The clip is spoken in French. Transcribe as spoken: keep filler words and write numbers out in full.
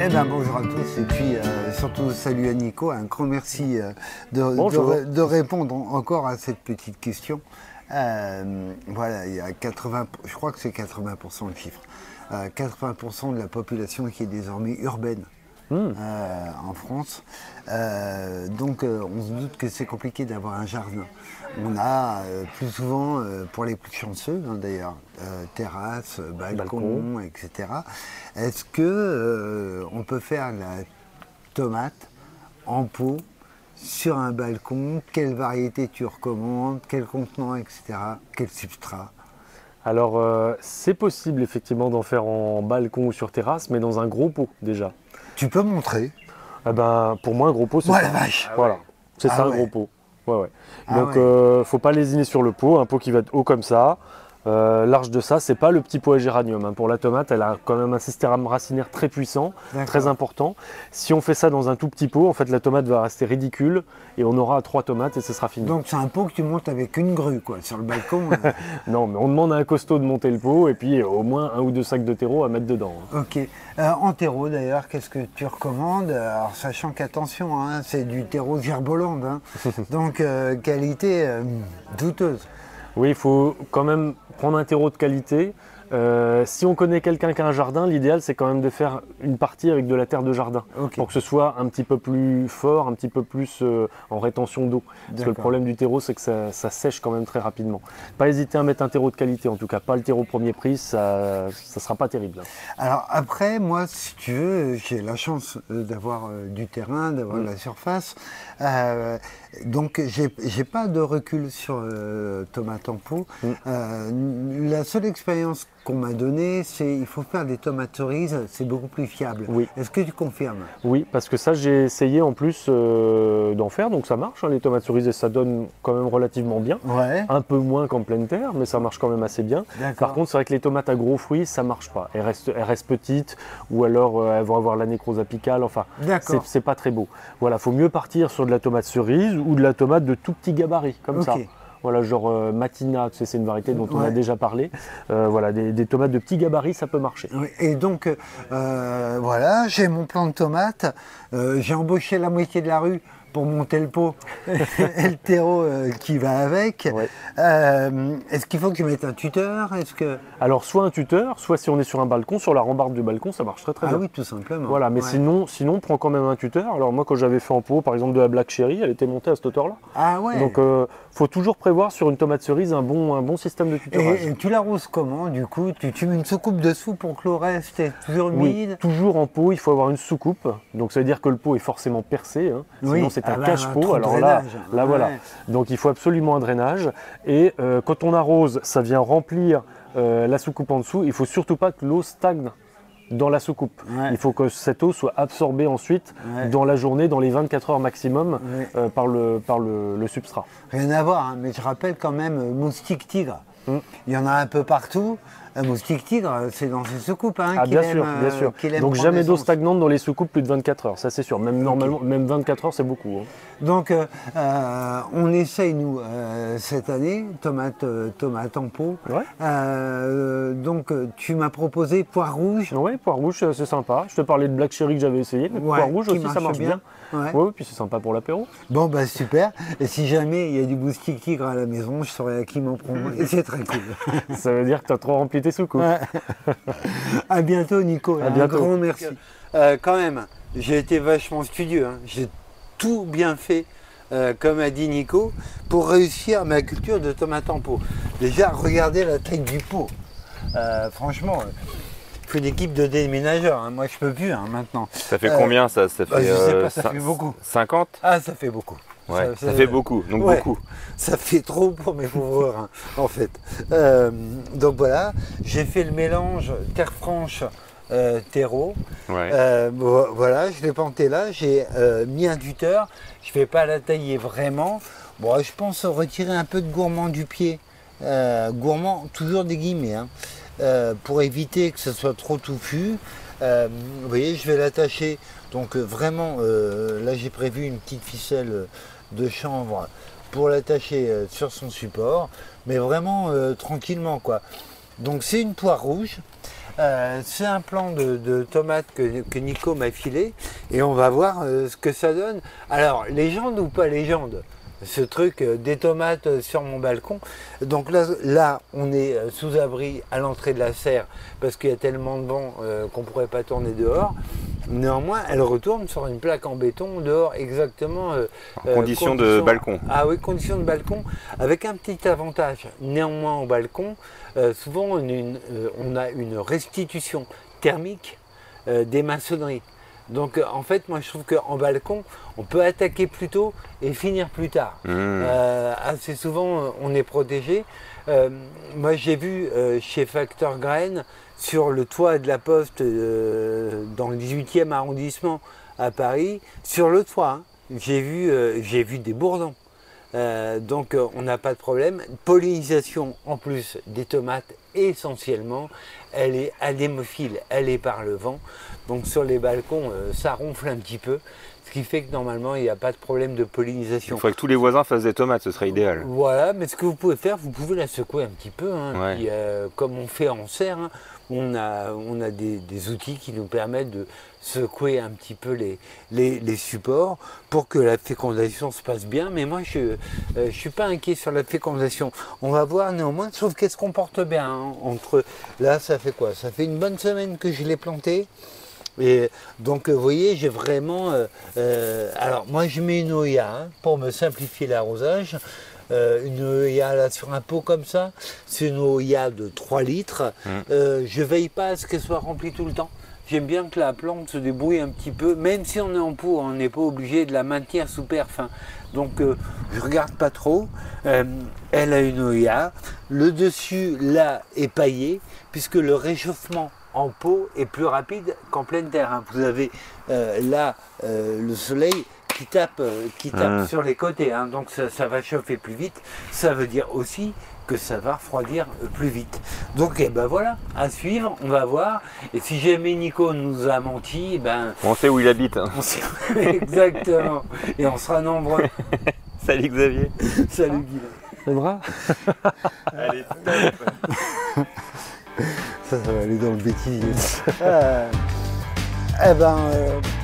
Eh ben bonjour à tous et puis euh, surtout salut à Nico, un grand merci euh, de, de, de répondre encore à cette petite question. Euh, voilà, il y a quatre-vingts, je crois que c'est quatre-vingts pour cent le chiffre, euh, quatre-vingts pour cent de la population qui est désormais urbaine. Mmh. Euh, en France. Euh, donc euh, on se doute que c'est compliqué d'avoir un jardin. On a euh, plus souvent, euh, pour les plus chanceux hein, d'ailleurs, euh, terrasse, balcon, balcon, et cetera. Est-ce que euh, on peut faire la tomate en pot sur un balcon? Quelle variété tu recommandes? Quel contenant, et cetera. Quel substrat? Alors euh, c'est possible effectivement d'en faire en balcon ou sur terrasse, mais dans un gros pot déjà. Tu peux montrer? Eh ben, pour moi, un gros pot, c'est ouais, ça. La vache. Voilà, c'est ah ça ouais. un gros pot. Ouais, ouais. Ah Donc, ouais. euh, faut pas lésiner sur le pot. Un pot qui va être haut comme ça. Euh, large de ça, c'est pas le petit pot à géranium. Hein. Pour la tomate, elle a quand même un système racinaire très puissant, très important. Si on fait ça dans un tout petit pot, en fait, la tomate va rester ridicule et on aura trois tomates et ce sera fini. Donc c'est un pot que tu montes avec une grue, quoi, sur le balcon. Non, mais on demande à un costaud de monter le pot et puis au moins un ou deux sacs de terreau à mettre dedans. Hein. Ok. Euh, en terreau, d'ailleurs, qu'est-ce que tu recommandes? Alors, sachant qu'attention, hein, c'est du terreau Gerbolande, hein. Donc euh, qualité euh, douteuse. Oui, il faut quand même prendre un terreau de qualité. Euh, si on connaît quelqu'un qui a un jardin, l'idéal c'est quand même de faire une partie avec de la terre de jardin okay. pour que ce soit un petit peu plus fort, un petit peu plus euh, en rétention d'eau. Parce que le problème du terreau c'est que ça, ça sèche quand même très rapidement. Pas hésiter à mettre un terreau de qualité, en tout cas pas le terreau premier prix, ça ne sera pas terrible. Alors après, moi si tu veux, j'ai la chance d'avoir euh, du terrain, d'avoir mmh. de la surface. Euh, donc j'ai pas de recul sur euh, tomate en pot. Mmh. Euh, la seule expérience qu'on m'a donné, c'est il faut faire des tomates cerises, c'est beaucoup plus fiable. Oui. Est-ce que tu confirmes? Oui, parce que ça j'ai essayé en plus euh, d'en faire, donc ça marche, hein, les tomates cerises et ça donne quand même relativement bien. Ouais. Un peu moins qu'en pleine terre, mais ça marche quand même assez bien. Par contre, c'est vrai que les tomates à gros fruits, ça marche pas. Elles restent, elles restent petites ou alors euh, elles vont avoir la nécrose apicale, enfin, c'est pas très beau. Voilà, faut mieux partir sur de la tomate cerise ou de la tomate de tout petit gabarit, comme okay. ça. Voilà, genre euh, Matina, tu sais, c'est une variété dont on ouais. a déjà parlé. Euh, voilà, des, des tomates de petit gabarit, ça peut marcher. Oui, et donc, euh, voilà, j'ai mon plant de tomates. Euh, j'ai embauché la moitié de la rue pour monter le pot et le terreau euh, qui va avec. Ouais. Euh, Est-ce qu'il faut que je mette un tuteur? Est-ce que... Alors, soit un tuteur, soit si on est sur un balcon, sur la rambarde du balcon, ça marche très très ah bien. Ah oui, tout simplement. Voilà, mais ouais. sinon, sinon, prends quand même un tuteur. Alors moi, quand j'avais fait en pot, par exemple de la Black Cherry, elle était montée à cette hauteur-là. Ah ouais. Donc, euh, faut toujours prévoir sur une tomate cerise un bon, un bon système de tutorage. Et, et tu l'arroses comment, du coup? Tu, tu mets une soucoupe dessous pour que l'eau reste toujours humide? Oui, toujours en pot, il faut avoir une soucoupe. Donc, ça veut dire que le pot est forcément percé. Hein. Oui. Sinon, c'est ah un bah, cache-pot. Alors là, là ouais. voilà. Donc, il faut absolument un drainage. Et euh, quand on arrose, ça vient remplir euh, la soucoupe en dessous. Il ne faut surtout pas que l'eau stagne dans la soucoupe. Ouais. Il faut que cette eau soit absorbée ensuite ouais. dans la journée, dans les vingt-quatre heures maximum, ouais. euh, par, le, par le, le substrat. Rien à voir, hein, mais je rappelle quand même euh, moustique tigre. Mm. Il y en a un peu partout. Un moustique tigre, c'est dans ses soucoupes hein, ah, qu'il bien aime, sûr, bien sûr. Qu Donc jamais d'eau stagnante dans les soucoupes plus de vingt-quatre heures, ça c'est sûr. Même okay. normalement, même vingt-quatre heures, c'est beaucoup. Hein. Donc euh, euh, on essaye nous euh, cette année tomate, euh, tomate en pot. Ouais. Euh, donc tu m'as proposé poire rouge. Oui, poire rouge, c'est sympa. Je te parlais de Black Cherry que j'avais essayé, mais ouais, poire rouge aussi, marche ça marche bien. bien. Ouais. Ouais, puis c'est sympa pour l'apéro. Bon bah super. Et si jamais il y a du moustique tigre à la maison, je saurai à qui m'en prendre. Et c'est très cool. Ça veut dire que tu as trop rempli tes soucoupes. Ouais. À bientôt Nico. À bientôt. Un grand merci. Euh, quand même, j'ai été vachement studieux. Hein. J'ai tout bien fait, euh, comme a dit Nico, pour réussir ma culture de tomates en pot. Déjà, regardez la taille du pot. Euh, franchement, il faut une équipe de déménageurs. Hein. Moi, je peux plus hein, maintenant. Ça fait euh, combien ça, ça fait, bah, Je sais pas, ça euh, fait beaucoup. cinquante? Ah, ça fait beaucoup. Ouais, ça, ça fait beaucoup, donc ouais, beaucoup. Ça fait trop pour mes pauvres reins, en fait. Euh, donc voilà, j'ai fait le mélange terre franche euh, terreau. Ouais. Euh, voilà, je l'ai planté là, j'ai euh, mis un tuteur. Je ne vais pas la tailler vraiment. Bon, je pense retirer un peu de gourmand du pied. Euh, gourmand, toujours des guillemets, hein, euh, pour éviter que ce soit trop touffu. Euh, vous voyez, je vais l'attacher. Donc euh, vraiment, euh, là j'ai prévu une petite ficelle de chanvre pour l'attacher euh, sur son support, mais vraiment euh, tranquillement quoi. Donc c'est une poire rouge. Euh, c'est un plant de, de tomates que, que Nico m'a filé et on va voir euh, ce que ça donne. Alors, légende ou pas légende, ce truc euh, des tomates euh, sur mon balcon. Donc là, là on est euh, sous abri à l'entrée de la serre parce qu'il y a tellement de vent euh, qu'on ne pourrait pas tourner dehors. Néanmoins, elle retourne sur une plaque en béton dehors exactement. Euh, en condition, condition de balcon. Ah oui, condition de balcon, avec un petit avantage. Néanmoins, au balcon, euh, souvent on, une, euh, on a une restitution thermique euh, des maçonneries. Donc euh, en fait, moi je trouve qu'en balcon, on peut attaquer plus tôt et finir plus tard. Mmh. Euh, assez souvent, on est protégé. Euh, moi j'ai vu euh, chez Facteur Grain, sur le toit de la Poste, euh, dans le dix-huitième arrondissement à Paris, sur le toit, hein, j'ai vu, euh, j'ai vu des bourdons. Euh, donc euh, on n'a pas de problème. Pollinisation en plus des tomates essentiellement, elle est adémophile, elle est par le vent. Donc sur les balcons, euh, ça ronfle un petit peu, ce qui fait que normalement il n'y a pas de problème de pollinisation. Il faudrait que tous les voisins fassent des tomates, ce serait idéal. Voilà, mais ce que vous pouvez faire, vous pouvez la secouer un petit peu, hein, ouais. puis, euh, comme on fait en serre, hein, on a, on a des, des outils qui nous permettent de secouer un petit peu les, les, les supports pour que la fécondation se passe bien. Mais moi, je ne euh, suis pas inquiet sur la fécondation. On va voir néanmoins, sauf qu'elle se comporte bien. Hein, entre là, ça fait quoi? Ça fait une bonne semaine que je l'ai planté. Et donc, vous voyez, j'ai vraiment... Euh, euh, alors, moi, je mets une O I A hein, pour me simplifier l'arrosage. Euh, une O I A là sur un pot comme ça, c'est une O I A de trois litres. Mmh. Euh, je veille pas à ce qu'elle soit remplie tout le temps. J'aime bien que la plante se débrouille un petit peu, même si on est en pot, on n'est pas obligé de la maintenir sous perf. Hein. Donc euh, je regarde pas trop. Euh, elle a une O I A. Le dessus là est paillé, puisque le réchauffement en pot est plus rapide qu'en pleine terre. Hein. Vous avez euh, là euh, le soleil qui tape, euh, qui tape mmh. sur les côtés, hein, donc ça, ça va chauffer plus vite. Ça veut dire aussi que ça va refroidir plus vite. Donc eh ben voilà, à suivre, on va voir. Et si jamais Nico nous a menti, ben on sait où il habite. Hein. On sait... Exactement. Et on sera nombreux. Salut Xavier. Salut Guy. Les bras. Allez, top. Ça, ça va aller dans le bêtisier. euh... Eh ben. Euh...